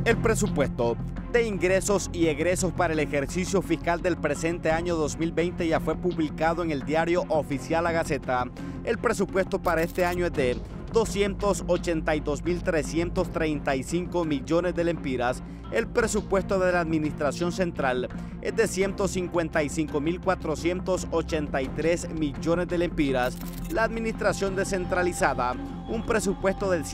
El presupuesto de ingresos y egresos para el ejercicio fiscal del presente año 2020 ya fue publicado en el diario oficial La Gaceta. El presupuesto para este año es de 282.335 millones de lempiras. El presupuesto de la Administración Central es de 155.483 millones de lempiras. La Administración Descentralizada, un presupuesto de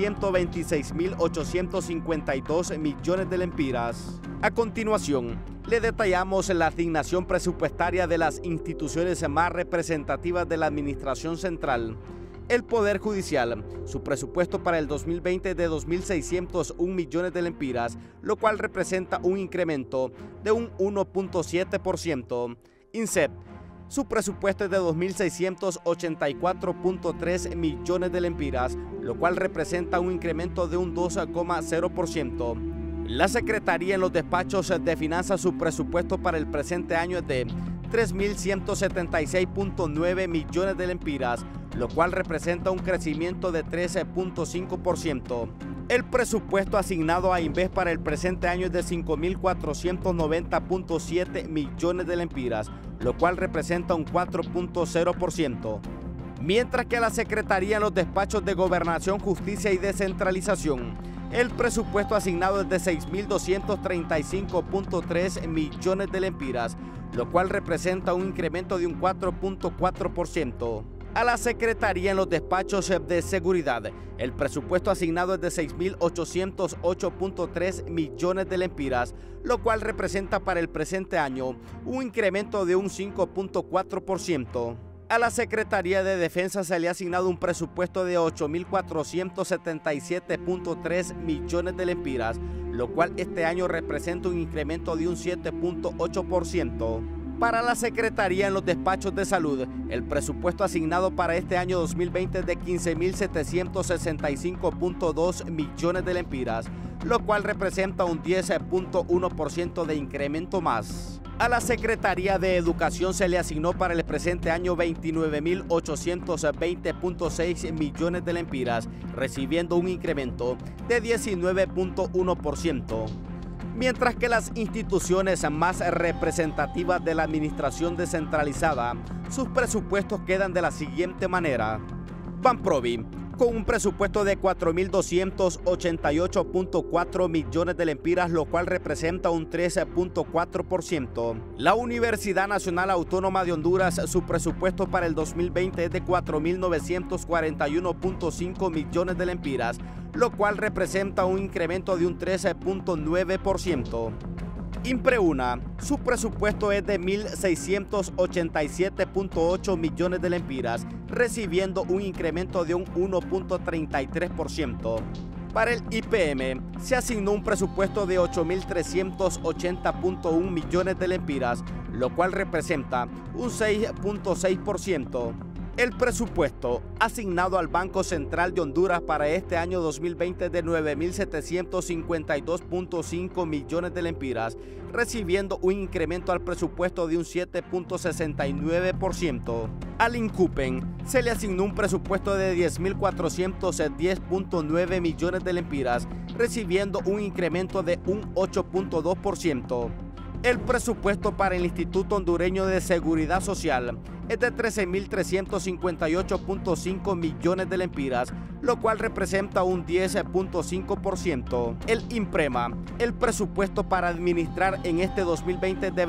126.852 millones de lempiras. A continuación, le detallamos la asignación presupuestaria de las instituciones más representativas de la Administración Central. El Poder Judicial, su presupuesto para el 2020 es de 2.601 millones de lempiras, lo cual representa un incremento de un 1.7%. INSEP, su presupuesto es de 2.684.3 millones de lempiras, lo cual representa un incremento de un 2,0%. La Secretaría en los despachos de finanzas, su presupuesto para el presente año es de 3.176.9 millones de lempiras, lo cual representa un crecimiento de 13.5%. El presupuesto asignado a Inves para el presente año es de 5.490.7 millones de lempiras, lo cual representa un 4.0%. Mientras que a la Secretaría en los despachos de Gobernación, Justicia y Descentralización, el presupuesto asignado es de 6.235.3 millones de lempiras, lo cual representa un incremento de un 4.4%. A la Secretaría en los despachos de Seguridad, el presupuesto asignado es de 6.808.3 millones de lempiras, lo cual representa para el presente año un incremento de un 5.4%. A la Secretaría de Defensa se le ha asignado un presupuesto de 8.477.3 millones de lempiras, lo cual este año representa un incremento de un 7.8%. Para la Secretaría en los despachos de Salud, el presupuesto asignado para este año 2020 es de 15.765.2 millones de lempiras, lo cual representa un 10.1% de incremento más. A la Secretaría de Educación se le asignó para el presente año 29.820.6 millones de lempiras, recibiendo un incremento de 19.1%. Mientras que las instituciones más representativas de la Administración Descentralizada, sus presupuestos quedan de la siguiente manera. Banprovi, con un presupuesto de 4.288.4 millones de lempiras, lo cual representa un 13.4%. La Universidad Nacional Autónoma de Honduras, su presupuesto para el 2020 es de 4.941.5 millones de lempiras, lo cual representa un incremento de un 13.9%. Impreuna, su presupuesto es de 1.687.8 millones de lempiras, recibiendo un incremento de un 1.33%. Para el IPM, se asignó un presupuesto de 8.380.1 millones de lempiras, lo cual representa un 6.6%. El presupuesto asignado al Banco Central de Honduras para este año 2020 es de 9.752.5 millones de lempiras, recibiendo un incremento al presupuesto de un 7.69%. Al INCUPEN se le asignó un presupuesto de 10.410.9 millones de lempiras, recibiendo un incremento de un 8.2%. El presupuesto para el Instituto Hondureño de Seguridad Social es de 13.358.5 millones de lempiras, lo cual representa un 10.5%. El IMPREMA, el presupuesto para administrar en este 2020 es de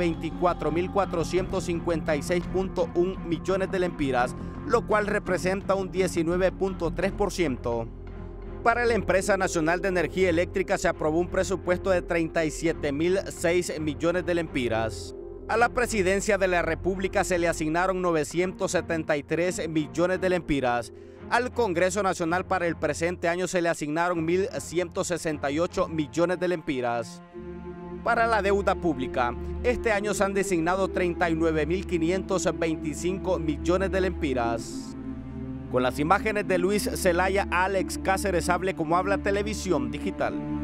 24.456.1 millones de lempiras, lo cual representa un 19.3%. Para la Empresa Nacional de Energía Eléctrica se aprobó un presupuesto de 37.006 millones de lempiras. A la Presidencia de la República se le asignaron 973 millones de lempiras. Al Congreso Nacional para el presente año se le asignaron 1.168 millones de lempiras. Para la deuda pública, este año se han designado 39.525 millones de lempiras. Con las imágenes de Luis Zelaya, Alex Cáceres Hable como habla Televisión Digital.